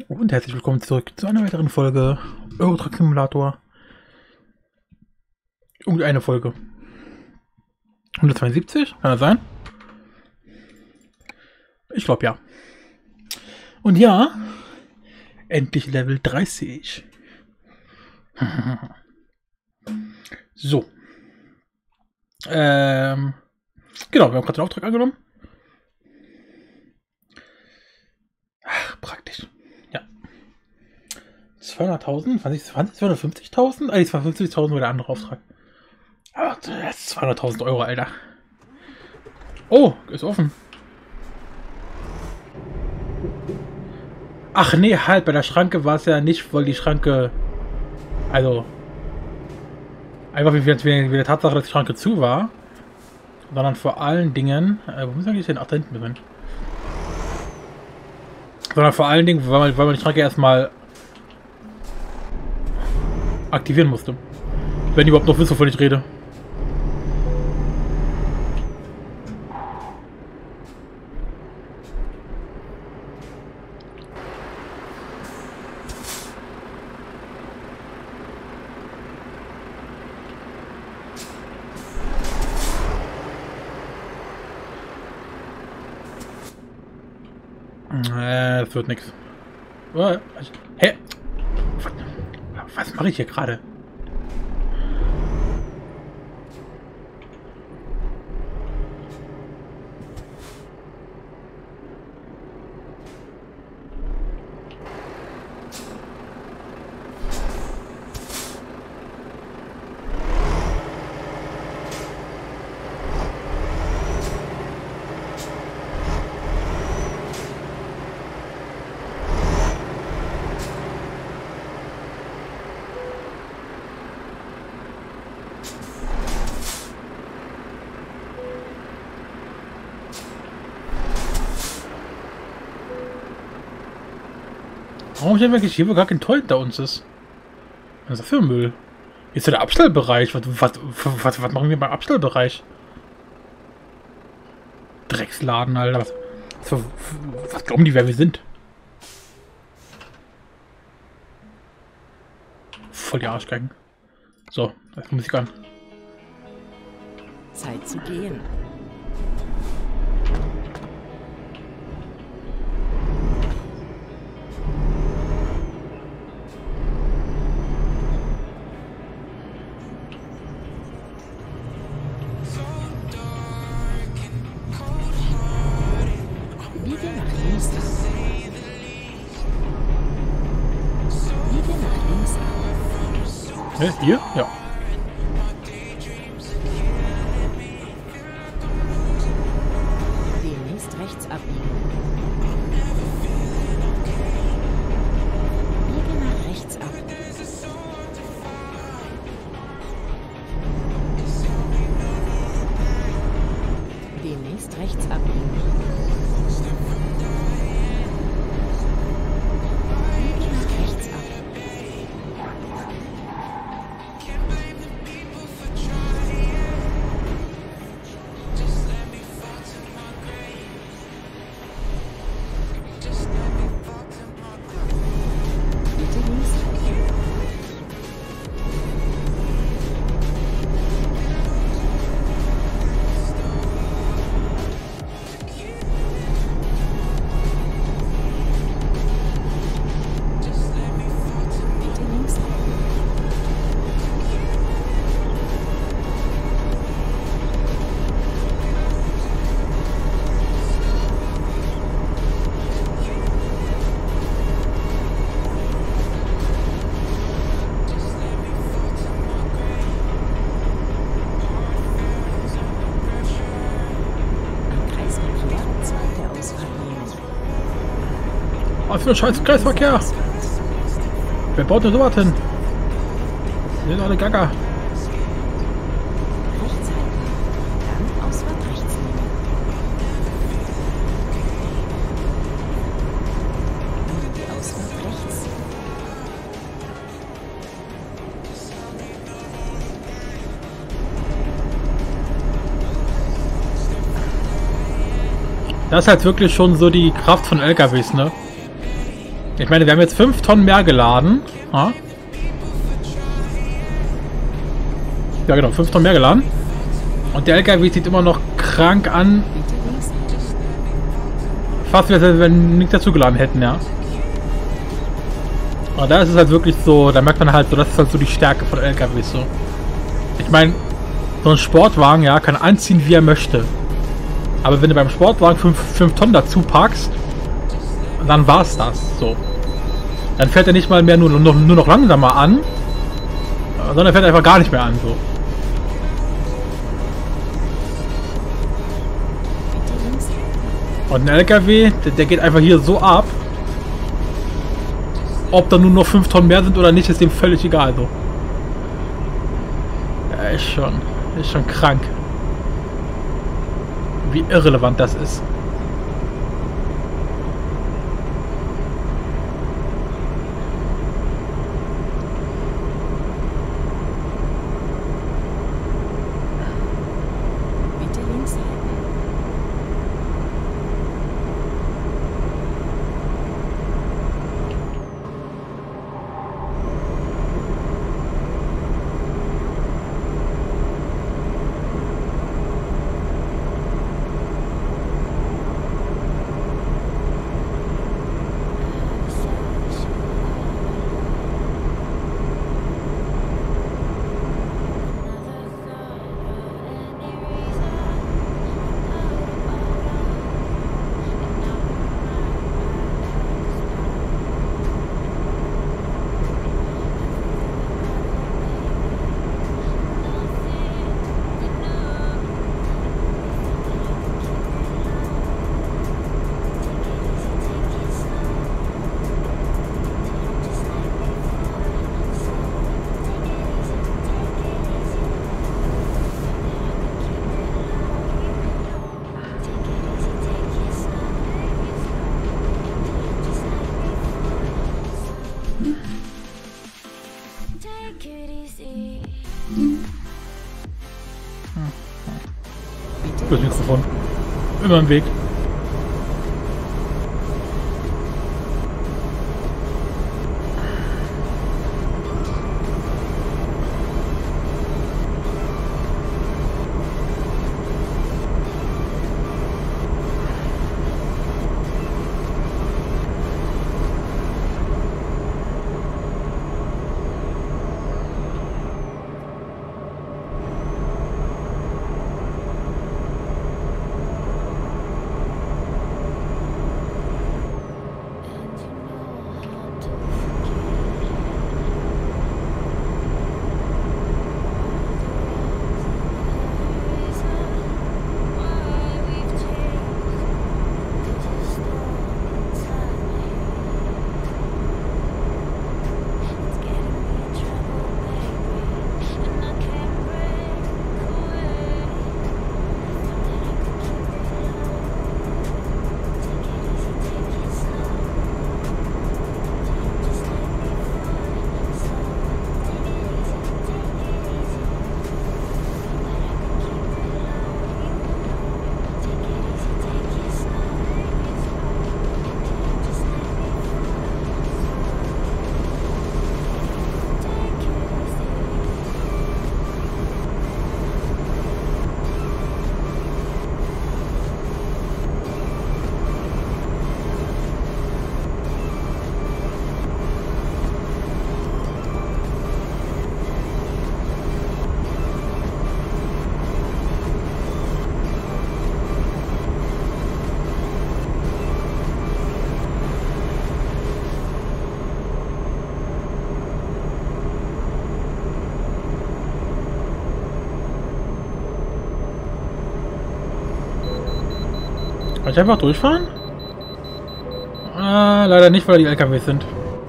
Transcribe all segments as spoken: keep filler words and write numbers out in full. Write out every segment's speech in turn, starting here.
Und herzlich willkommen zurück zu einer weiteren Folge Euro Truck Simulator. Irgendeine Folge. hundertzweiundsiebzig? Kann das sein? Ich glaube ja. Und ja, endlich Level dreißig. So. Ähm, genau, wir haben gerade den Auftrag angenommen. Ach, praktisch. Ja. zweihunderttausend? zweihundertfünfzigtausend? Ah, die zweihundertfünfzigtausend war der andere Auftrag. Aber das ist zweihunderttausend Euro, Alter. Oh, ist offen. Ach nee, halt, bei der Schranke war es ja nicht, weil die Schranke... Also... Einfach wie, wie, wie der Tatsache, dass die Schranke zu war. Sondern vor allen Dingen... Äh, wo muss eigentlich denn? Ach, da hinten drin. Sondern vor allen Dingen, weil man, weil man die Schranke erstmal aktivieren musste. Wenn ihr überhaupt noch wisst, wovon ich rede. Äh, das wird nichts. Hä? Was mache ich hier gerade? Warum steht wirklich hier, wo gar kein Tor hinter uns ist? Was ist das für ein Müll? Hier ist ja der Abstellbereich. Was, was, was, was machen wir beim Abstellbereich? Drecksladen, Alter. Was, was, was glauben die, wer wir sind? Voll die Arschgeigen. So, jetzt muss ich an. Zeit zu gehen. Hä? Hier? Ja. Demnächst rechts abbiegen. Biege nach rechts ab. Demnächst rechts abbiegen. Biege nach rechts ab. Was für ein scheiß Kreisverkehr! Wer baut denn sowas hin? Die sind alle gaga. Rechts halten. Dann Ausfahrt rechts nehmen. Und die Ausfahrt rechts. Das ist halt wirklich schon so die Kraft von L K Ws, ne? Ich meine, wir haben jetzt fünf Tonnen mehr geladen. Ja, ja genau, fünf Tonnen mehr geladen. Und der L K W sieht immer noch krank an. Bitte links halten. Fast wie als wenn wir nichts dazugeladen hätten, ja. Aber da ist es halt wirklich so, da merkt man halt so, das ist halt so die Stärke von L K Ws so. Ich meine, so ein Sportwagen, ja, kann anziehen, wie er möchte. Aber wenn du beim Sportwagen fünf Tonnen dazu packst, dann war's das, so. Dann fährt er nicht mal mehr nur, nur, nur noch langsamer an, sondern er fährt einfach gar nicht mehr an, so. Bitte links halten. Und ein L K W, der, der geht einfach hier so ab. Ob da nur noch fünf Tonnen mehr sind oder nicht, ist dem völlig egal, so. Ja, ist schon, ist schon krank. Wie irrelevant das ist. Bitte links halten. Das Mikrofon. Immer im Weg. Kann ich einfach durchfahren? Ah, leider nicht, weil die L K Ws sind.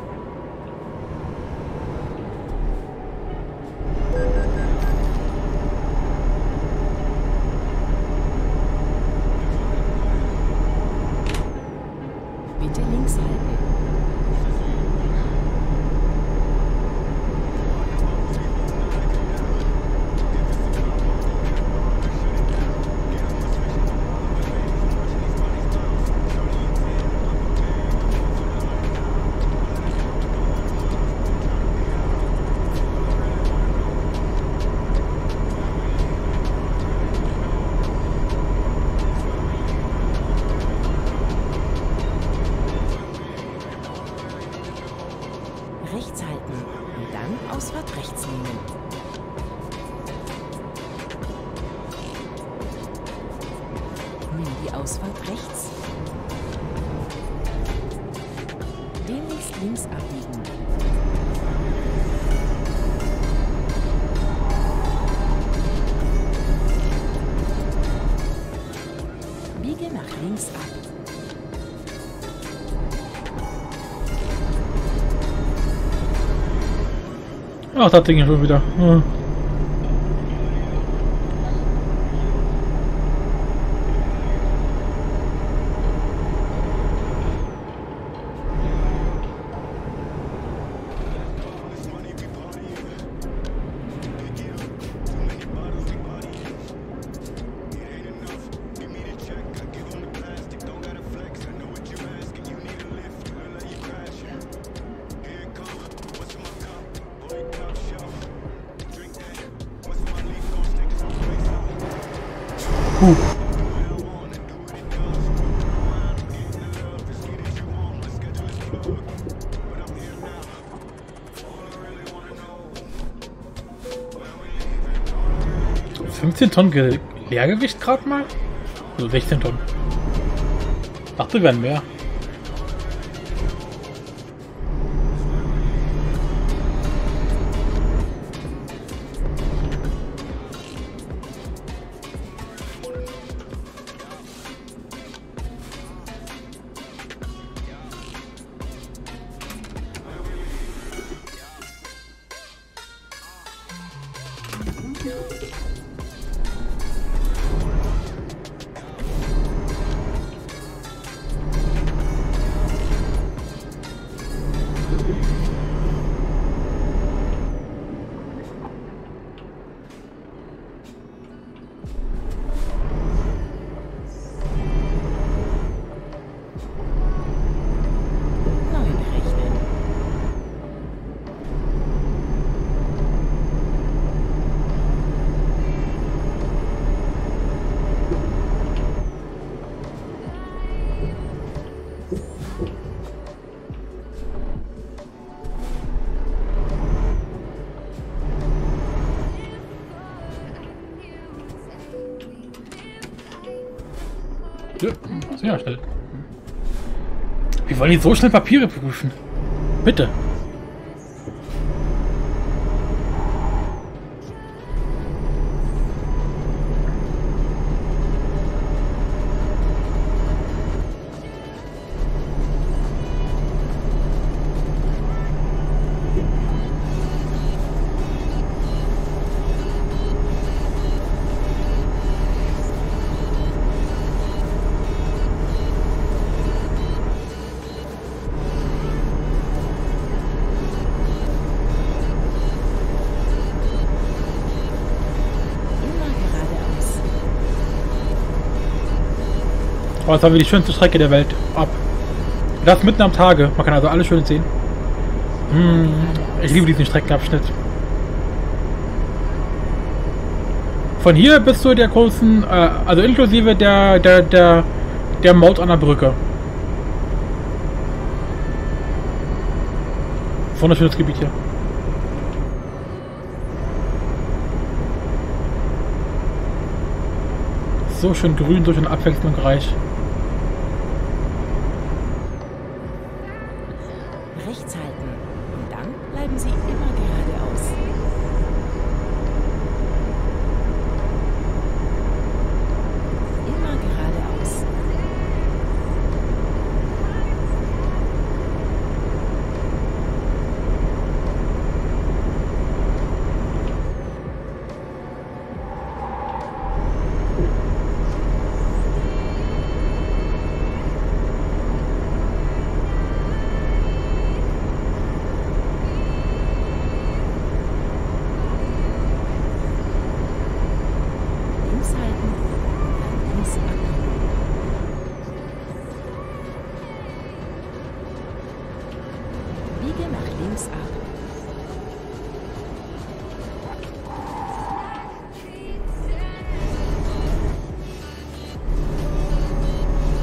Bitte links halten. Rechts halten und dann Ausfahrt rechts nehmen. Nimm die Ausfahrt rechts. Demnächst links abbiegen. Biege nach links ab. Ach, das Ding schon wieder. Hm. Puh. fünfzehn Tonnen Ge Leergewicht gerade mal? Also sechzehn Tonnen. Dachte, werden mehr. Ja, sehr schnell. Wie wollen die so schnell Papiere prüfen? Bitte. Oh, jetzt haben wir die schönste Strecke der Welt. Ab. Das mitten am Tage. Man kann also alles schön sehen. Hm, ich liebe diesen Streckenabschnitt. Von hier bis zu der großen, äh, also inklusive der, der, der, der Maut an der Brücke. Wunderschönes Gebiet hier. So schön grün, so schön abwechslungsreich. Rechts halten und dann bleiben Sie immer geradeaus. Immer geradeaus. Biege nach links ab.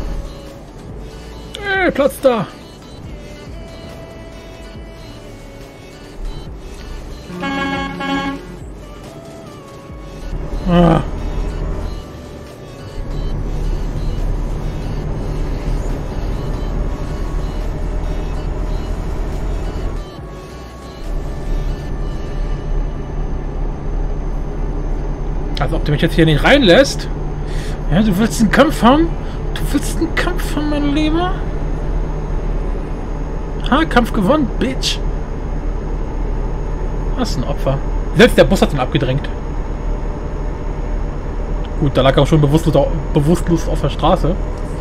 Hey, Platz da! Ah. Als ob du mich jetzt hier nicht reinlässt. Ja, du willst einen Kampf haben? Du willst einen Kampf haben, mein Lieber? Ha, Kampf gewonnen, Bitch. Das ist ein Opfer. Selbst der Bus hat ihn abgedrängt. Gut, da lag er auch schon bewusstlos, bewusstlos auf der Straße.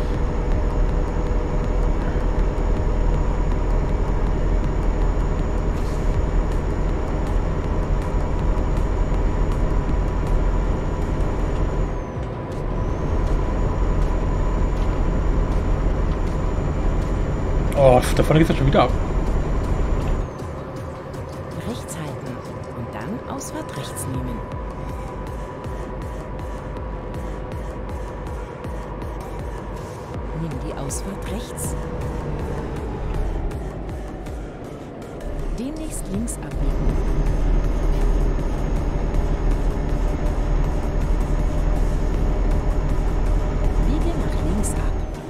Oh, da vorne geht es schon wieder ab. Rechts halten und dann Ausfahrt rechts nehmen. Nimm die Ausfahrt rechts. Demnächst links abbiegen. Biege nach links ab.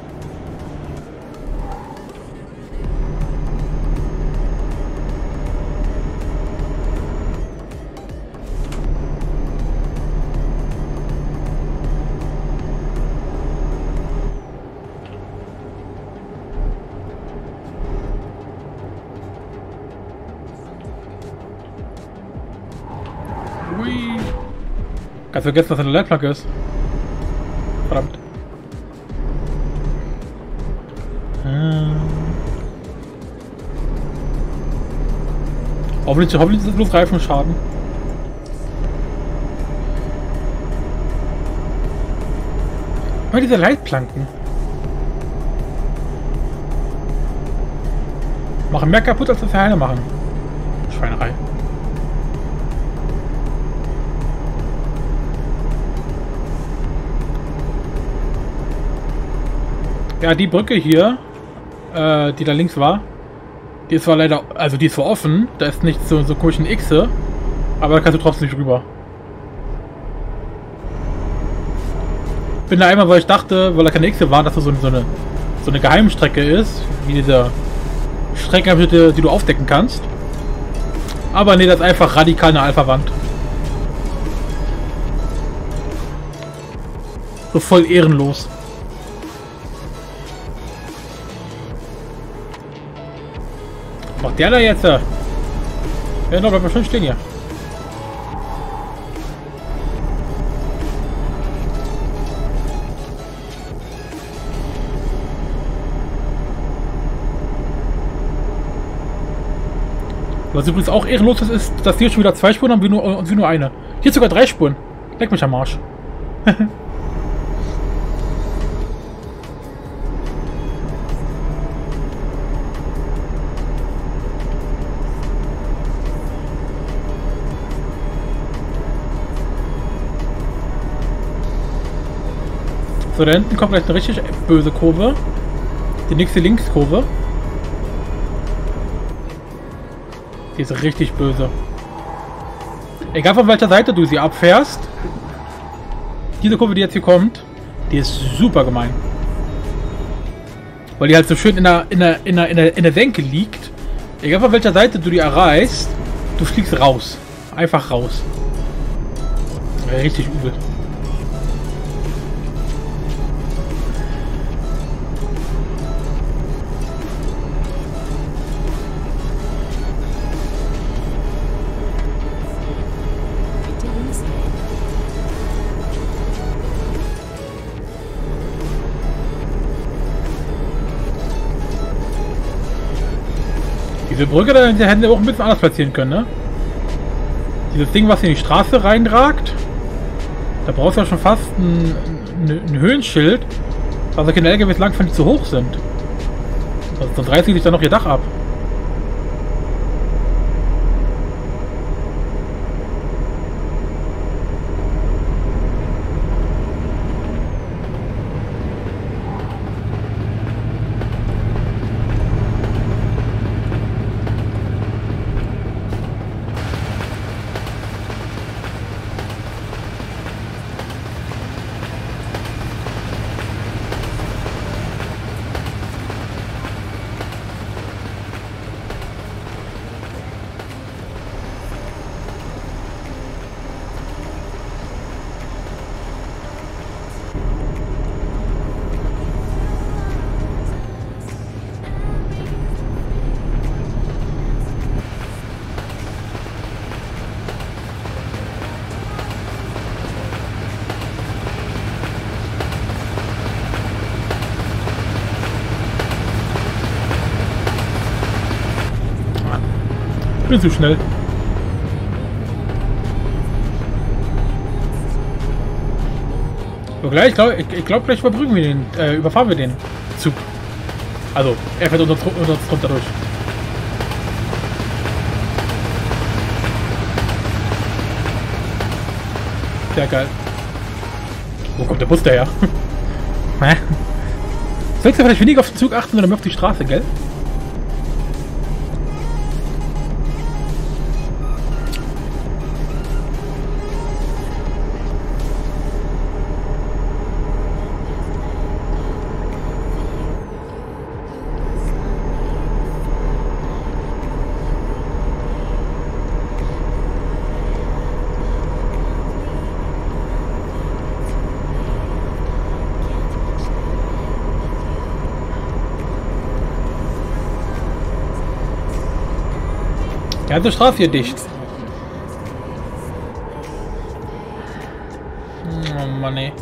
Ui. Ganz vergessen, dass eine Leitplanke ist. Verdammt. Hm. Hoffentlich, hoffentlich sind bloß Reifenschaden. Aber diese Leitplanken machen mehr kaputt, als das Heile machen. Schweinerei. Ja, die Brücke hier, äh, die da links war, die ist zwar leider, also die ist zwar offen, da ist nicht so, so komischen Xe, aber da kannst du trotzdem nicht rüber. Bin da einmal, weil ich dachte, weil da keine Xe waren, dass das so, so, eine, so eine Geheimstrecke ist, wie diese Streckenabschnitte, die du aufdecken kannst. Aber nee, das ist einfach radikal eine Alpha-Wand. So voll ehrenlos. Macht der da jetzt? Ja, doch, bleibt mal schön stehen hier. Was übrigens auch ehrenlos ist, ist, dass hier schon wieder zwei Spuren haben wir nur, und wir nur eine. Hier sogar drei Spuren. Leck mich am Arsch. So, da hinten kommt gleich eine richtig böse Kurve. Die nächste Linkskurve. Die ist richtig böse. Egal von welcher Seite du sie abfährst. Diese Kurve, die jetzt hier kommt, die ist super gemein. Weil die halt so schön in der, in der, in der, in der, in der Senke liegt. Egal von welcher Seite du die erreichst, du fliegst raus. Einfach raus. Richtig übel. Diese Brücke, da hätten wir auch ein bisschen anders platzieren können, ne? Dieses Ding, was in die Straße reinragt, da brauchst du ja schon fast ein, ein, ein Höhenschild, dass da keine L K Ws langfahren, die zu hoch sind. Also, sonst reißt sich dann noch ihr Dach ab. bin zu schnell. So, gleich, ich glaube, ich, ich glaub, gleich überbrücken wir den, äh, überfahren wir den Zug. Also, er fährt unter, unter uns drunter durch. Sehr geil. Wo kommt der Bus daher? Hä? Sollst du vielleicht weniger auf den Zug achten, sondern mehr auf die Straße, gell? Die ganze Straße hier dicht. Oh Mann, ey.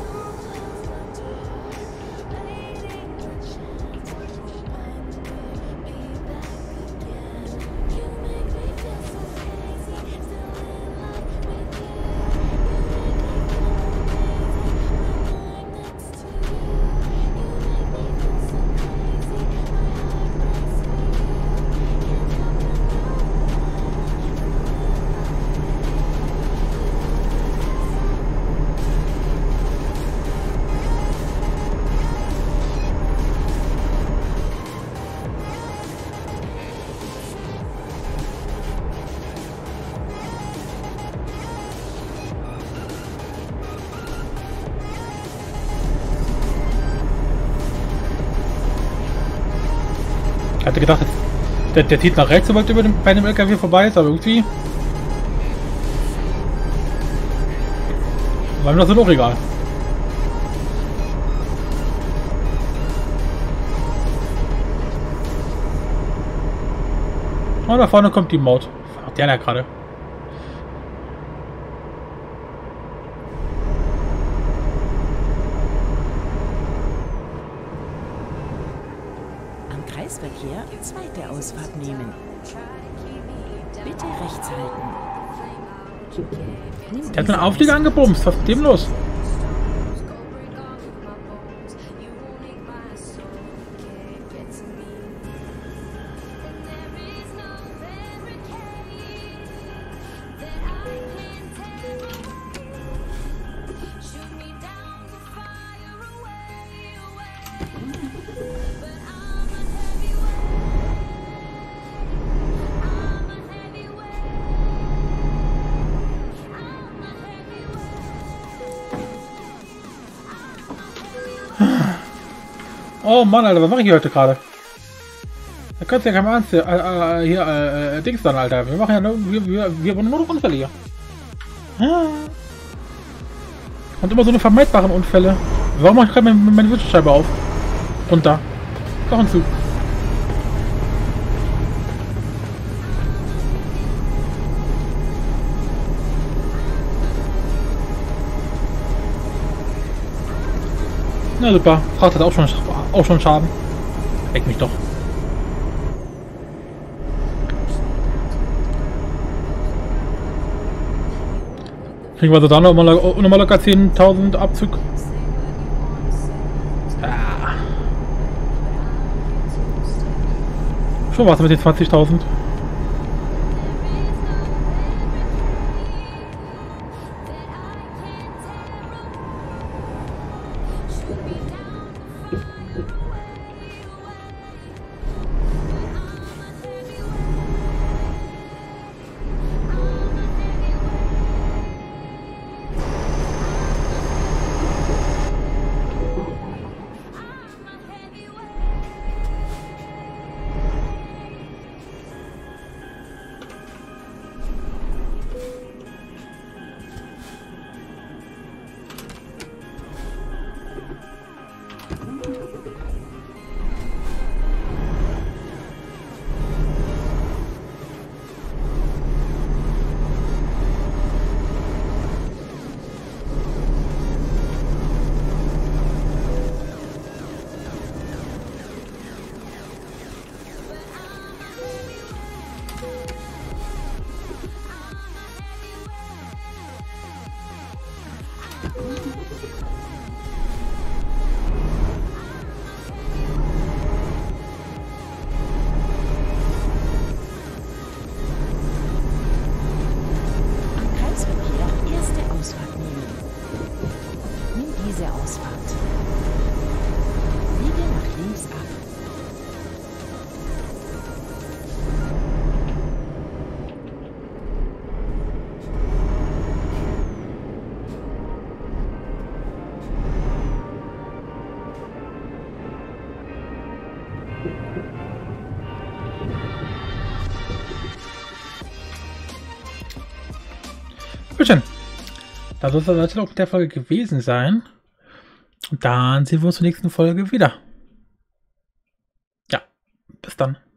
Ich hatte gedacht, der, der zieht nach rechts, sobald über dem, bei dem L K W vorbei ist, aber irgendwie war mir das dann auch egal. Und da vorne kommt die Maut. Was macht der da gerade? Kreisverkehr, zweite Ausfahrt nehmen. Bitte rechts halten. Der hat einen Auflieger angebumst. Was ist mit dem los? Oh Mann, Alter, was mache ich hier heute gerade? Da kannst du ja kein Ernst hier, äh, äh, hier äh, äh, Dings dann, Alter. Wir machen ja nur, wir, wir, wir wollen nur noch Unfälle hier. Und immer so eine vermeidbaren Unfälle. Warum mache ich gerade meine, meine Windschutzscheibe auf? Runter. Doch ein Zug. Na super, Fracht hat auch schon, auch schon Schaden. Leck mich doch. Kriegen wir also da nochmal noch locker zehntausend Abzug? Ja. Schon was mit den zwanzigtausend. Sehr schön. Da soll es auch mit der Folge gewesen sein. Und dann sehen wir uns zur nächsten Folge wieder. Ja, bis dann.